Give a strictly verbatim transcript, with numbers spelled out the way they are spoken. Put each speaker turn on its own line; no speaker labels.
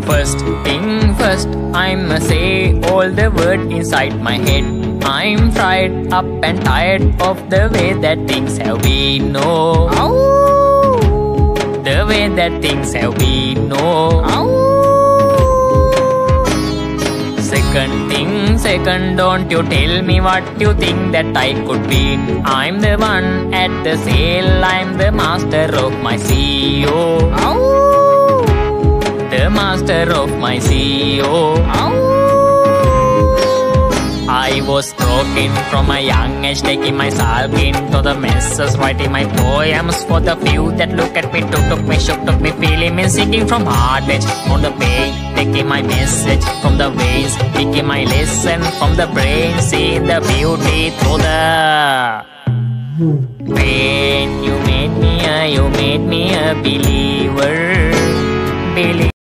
First thing first, I'ma say all the words inside my head. I'm fried up and tired of the way that things have been. No, the way that things have been. No. Second thing, second, don't you tell me what you think that I could be. I'm the one at the sail, I'm the master of my C E O. The master of my C E O. I was broken from a young age, taking my sulk into the messes, writing my poems for the few that look at me, took, took me, shook, took me, feeling me, singing from heart edge on the page, taking my message from the veins, taking my lesson from the brain, seeing the beauty through the pain. You made me a, you made me a believer. Believer.